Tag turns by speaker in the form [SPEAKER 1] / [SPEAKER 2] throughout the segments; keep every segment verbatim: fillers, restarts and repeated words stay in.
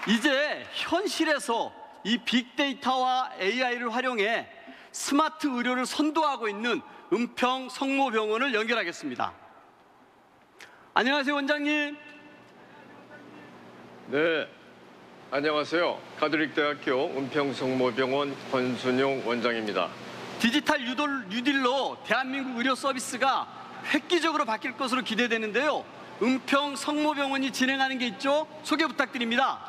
[SPEAKER 1] 이제 현실에서 이 빅데이터와 에이아이를 활용해 스마트 의료를 선도하고 있는 은평성모병원을 연결하겠습니다. 안녕하세요, 원장님.
[SPEAKER 2] 네, 안녕하세요. 가톨릭대학교 은평성모병원 권순용 원장입니다.
[SPEAKER 1] 디지털 유돌, 뉴딜로 대한민국 의료 서비스가 획기적으로 바뀔 것으로 기대되는데요. 은평성모병원이 진행하는 게 있죠? 소개 부탁드립니다.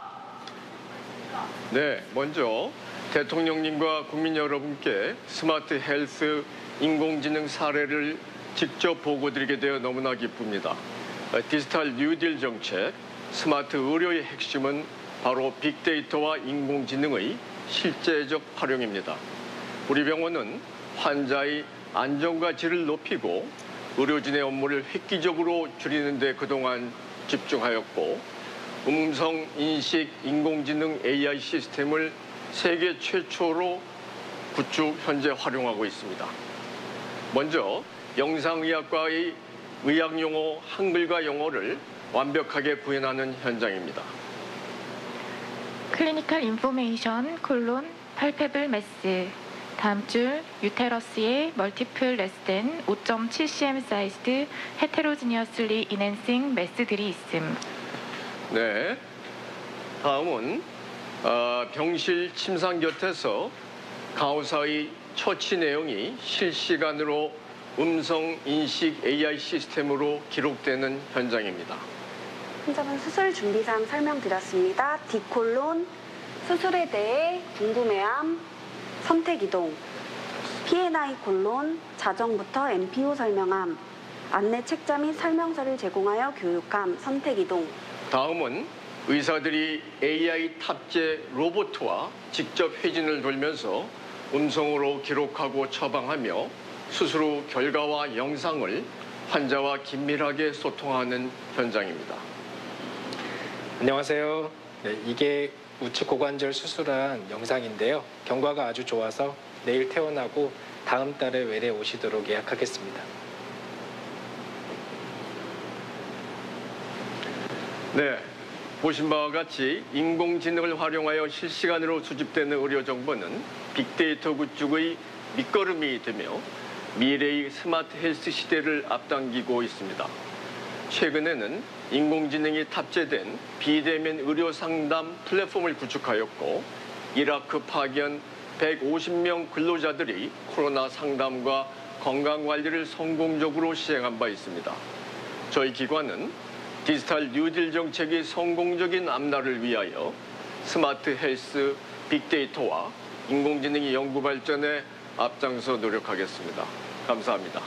[SPEAKER 2] 네, 먼저 대통령님과 국민 여러분께 스마트 헬스 인공지능 사례를 직접 보고드리게 되어 너무나 기쁩니다. 디지털 뉴딜 정책, 스마트 의료의 핵심은 바로 빅데이터와 인공지능의 실제적 활용입니다. 우리 병원은 환자의 안전과 질을 높이고 의료진의 업무를 획기적으로 줄이는 데 그동안 집중하였고 음성 인식 인공지능 에이아이 시스템을 세계 최초로 구축 현재 활용하고 있습니다. 먼저 영상의학과의 의학용어 한글과 영어를 완벽하게 구현하는 현장입니다.
[SPEAKER 3] 클리니컬 인포메이션 콜론 팔페블 매스. 다음 줄 유테러스의 멀티플 레스된 오 점 칠 씨엠 사이즈드 헤테로지니어슬리 인핸싱 매스들이 있음.
[SPEAKER 2] 네, 다음은 어, 병실 침상 곁에서 간호사의 처치 내용이 실시간으로 음성 인식 에이아이 시스템으로 기록되는 현장입니다.
[SPEAKER 4] 환자분 수술 준비사항 설명드렸습니다. D콜론, 수술에 대해 궁금해함, 선택 이동, 피엔아이 콜론, 자정부터 엠피오 설명함, 안내 책자 및 설명서를 제공하여 교육함, 선택 이동.
[SPEAKER 2] 다음은 의사들이 에이아이 탑재 로봇과 직접 회진을 돌면서 음성으로 기록하고 처방하며 수술 후 결과와 영상을 환자와 긴밀하게 소통하는 현장입니다.
[SPEAKER 5] 안녕하세요. 네, 이게 우측 고관절 수술한 영상인데요. 경과가 아주 좋아서 내일 퇴원하고 다음 달에 외래 오시도록 예약하겠습니다.
[SPEAKER 2] 네, 보신 바와 같이 인공지능을 활용하여 실시간으로 수집되는 의료 정보는 빅데이터 구축의 밑거름이 되며 미래의 스마트 헬스 시대를 앞당기고 있습니다. 최근에는 인공지능이 탑재된 비대면 의료 상담 플랫폼을 구축하였고 이라크 파견 백오십 명 근로자들이 코로나 상담과 건강관리를 성공적으로 시행한 바 있습니다. 저희 기관은 디지털 뉴딜 정책의 성공적인 앞날을 위하여 스마트 헬스, 빅데이터와 인공지능의 연구 발전에 앞장서 노력하겠습니다. 감사합니다.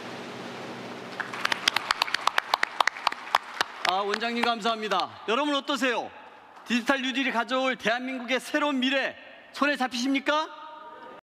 [SPEAKER 1] 아, 원장님 감사합니다. 여러분 어떠세요? 디지털 뉴딜이 가져올 대한민국의 새로운 미래 손에 잡히십니까?